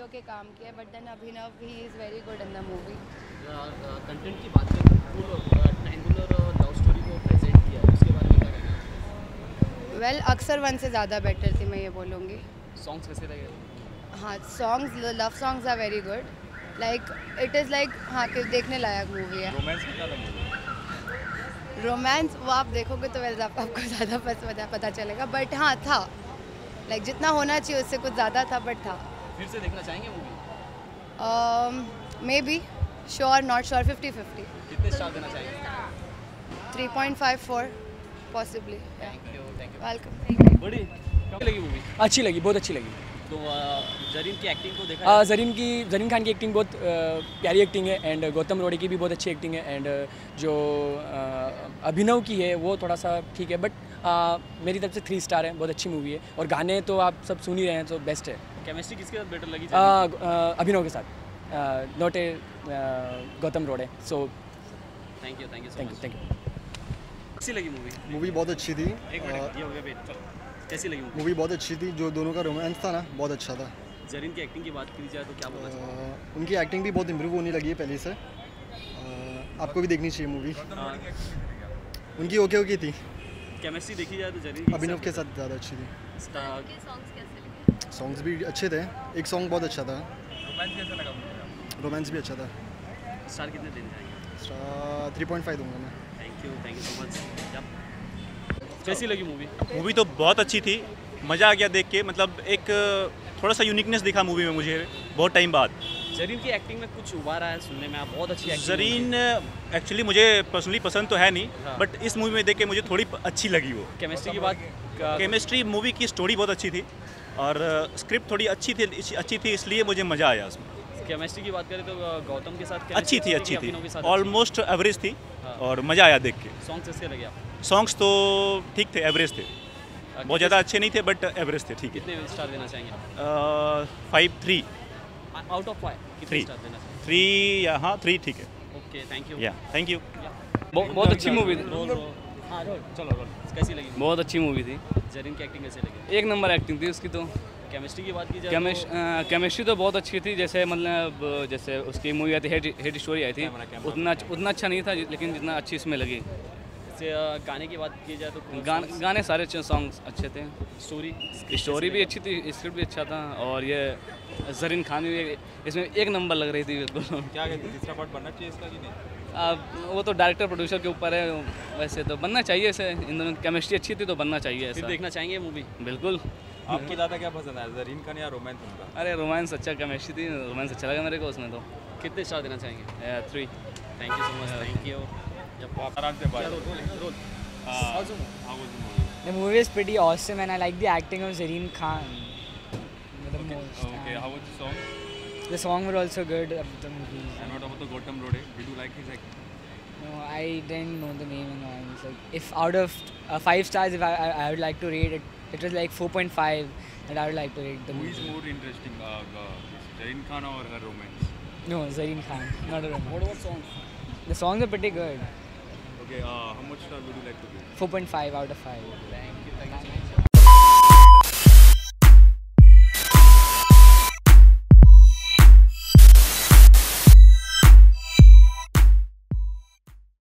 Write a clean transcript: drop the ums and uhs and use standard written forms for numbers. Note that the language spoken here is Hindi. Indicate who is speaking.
Speaker 1: के काम किया, but then Abhinav he is very good in the movie.
Speaker 2: Content की बात करें तो ट्रायंगुलर लव स्टोरी को प्रेजेंट किया है, उसके बारे में क्या कहना है?
Speaker 1: वेल अक्सर वन से ज़्यादा बेटर थी, मैं ये बोलूँगी।
Speaker 2: सॉन्ग्स कैसे लगे?
Speaker 1: हाँ, songs, love songs are very good, like it is like हाँ कि देखने लायक मूवी है।
Speaker 3: रोमांस में क्या लगा?
Speaker 1: रोमांस वो आप देखोगे तो वेल आपको ज़्यादा पता चलेगा, बट हाँ था, लाइक जितना होना चाहिए उससे कुछ ज़्यादा था, बट था।
Speaker 2: फिर से देखना चाहेंगे movie?
Speaker 1: Maybe, sure not sure, 50-50।
Speaker 2: कितने स्टार देना चाहेंगे?
Speaker 1: 3.54 पॉसिबली।
Speaker 2: Thank you
Speaker 1: welcome.
Speaker 2: बड़ी कैसी लगी मूवी?
Speaker 4: अच्छी लगी, बहुत अच्छी लगी।
Speaker 2: तो जरीन की एक्टिंग को देखा?
Speaker 4: जरीन खान की एक्टिंग बहुत प्यारी एक्टिंग है, एंड गौतम रोड़े की भी बहुत अच्छी एक्टिंग है, एंड जो अभिनव की है वो थोड़ा सा ठीक है, बट मेरी तरफ से 3 स्टार है। बहुत अच्छी मूवी है, और गाने तो आप सब सुन ही रहे हैं, तो बेस्ट है।
Speaker 2: केमिस्ट्री किसके साथ बेटर लगी?
Speaker 4: अभिनव के साथ, not a Gautam Rode. So
Speaker 2: thank you
Speaker 4: thank you.
Speaker 2: कैसी लगी मूवी?
Speaker 5: मूवी बहुत अच्छी थी।
Speaker 2: एक मिनट, ये हो गया वेट, चलो। कैसी लगी मूवी?
Speaker 5: मूवी बहुत अच्छी थी, जो दोनों का रोमांस था ना, बहुत अच्छा था।
Speaker 2: जरीन की एक्टिंग की बात की जाए तो क्या बोलना चाहिए?
Speaker 5: उनकी एक्टिंग भी बहुत इम्प्रूव होने लगी है पहले से। आपको भी देखनी चाहिए मूवी। उनकी ओके थी।
Speaker 2: केमिस्ट्री देखी जाए तो जरीन की
Speaker 5: अभिनव के साथ ज़्यादा अच्छी थी।
Speaker 2: स्टार
Speaker 5: सॉन्ग्स भी अच्छे थे, एक सॉन्ग बहुत अच्छा था।
Speaker 3: रोमांस कैसा लगा?
Speaker 5: रोमांस भी अच्छा था।
Speaker 2: स्टार कितने देने जाएंगे?
Speaker 5: 3.5 दूंगा मैं।
Speaker 2: Thank you so much. कैसी लगी मूवी?
Speaker 6: मूवी तो बहुत अच्छी थी, मज़ा आ गया देख के। मतलब एक थोड़ा सा यूनिकनेस दिखा मूवी में मुझे बहुत टाइम बाद।
Speaker 2: जरीन की एक्टिंग में कुछ उबारा है सुनने में, आप बहुत अच्छी एक्टिंग।
Speaker 6: जरीन एक्चुअली मुझे पर्सनली पसंद तो है नहीं,
Speaker 2: हाँ।
Speaker 6: बट इस मूवी में देख के मुझे थोड़ी अच्छी लगी वो।
Speaker 2: केमिस्ट्री की बात?
Speaker 6: केमिस्ट्री, मूवी की स्टोरी बहुत अच्छी थी, और स्क्रिप्ट थोड़ी अच्छी थी, इसलिए मुझे मज़ा आया उसमें।
Speaker 2: केमिस्ट्री की बात करें तो गौतम के साथ
Speaker 6: अच्छी थी,
Speaker 2: अभिनव के साथ
Speaker 6: ऑलमोस्ट एवरेज थी,
Speaker 2: हाँ।
Speaker 6: और मज़ा आया देख के।
Speaker 2: सॉन्ग्स कैसे लगे आप?
Speaker 6: सॉन्ग्स तो ठीक थे, एवरेज थे, बहुत ज़्यादा अच्छे नहीं थे, बट एवरेज थे, ठीक है।
Speaker 2: कितने स्टार देना चाहेंगे?
Speaker 6: 5-3
Speaker 2: आउट ऑफ 5 कितने
Speaker 6: 3
Speaker 2: स्टार देना चाहेंगे?
Speaker 6: 3 या हाँ 3 ठीक है।
Speaker 2: Okay, thank you.
Speaker 6: या थैंक यू।
Speaker 7: बहुत अच्छी मूवी थी।
Speaker 2: हाँ रोल, चलो रोल। कैसी लगी?
Speaker 7: बहुत अच्छी मूवी थी,
Speaker 2: जरीन की एक्टिंग कैसे लगी?
Speaker 7: एक नंबर एक्टिंग थी उसकी। तो
Speaker 2: केमिस्ट्री की बात की जाए
Speaker 7: केमिस्ट्री तो बहुत अच्छी थी, जैसे मतलब जैसे उसकी मूवी आई थी हेड स्टोरी आई थी, उतना अच्छा नहीं था, लेकिन जितना अच्छी इसमें लगी।
Speaker 2: गाने की बात की जाए तो
Speaker 7: गाने सारे सॉन्ग्स अच्छे थे, स्टोरी भी अच्छी थी, स्क्रिप्ट भी अच्छा था, और ये जरीन खान भी इसमें एक नंबर लग रही थी बिल्कुल।
Speaker 3: क्या कहते हैं, तीसरा पार्ट बनना चाहिए इसका कि नहीं?
Speaker 7: वो तो डायरेक्टर प्रोड्यूसर के ऊपर है, वैसे तो बनना चाहिए ऐसे, इन दोनों की केमिस्ट्री अच्छी थी तो बनना चाहिए
Speaker 2: फिर
Speaker 7: ऐसा।
Speaker 2: देखना चाहेंगे मूवी?
Speaker 7: बिल्कुल।
Speaker 3: आपको ज़्यादा क्या पसंद आया, जरीन खान या रोमांस उनका?
Speaker 7: अरे रोमांस अच्छा, केमिस्ट्री थी, रोमांस अच्छा लगा मेरे को उसमें। तो
Speaker 2: कितने स्टार देना चाहेंगे?
Speaker 7: 3।
Speaker 2: Thank you so much. Thank you.
Speaker 3: आराम से बात।
Speaker 2: Role.
Speaker 8: The movie is pretty awesome, and I like the acting of Zareen Khan the most.
Speaker 3: Okay, how was the song?
Speaker 8: The song were also good of the movie.
Speaker 3: And what about the Gautam Rode? Did you like his acting?
Speaker 8: No, I didn't know the name in mind. Like, if out of 5 stars, if I would like to rate it, it was like 4.5 that I would like to rate the
Speaker 3: Who
Speaker 8: movie.
Speaker 3: is more interesting, Zareen Khan or her romance?
Speaker 8: No, Zareen Khan, not a romance.
Speaker 2: What about songs?
Speaker 8: The songs are pretty good.
Speaker 3: Okay, how much star would you like to give?
Speaker 8: 4.5 out of 5.
Speaker 2: Thank you.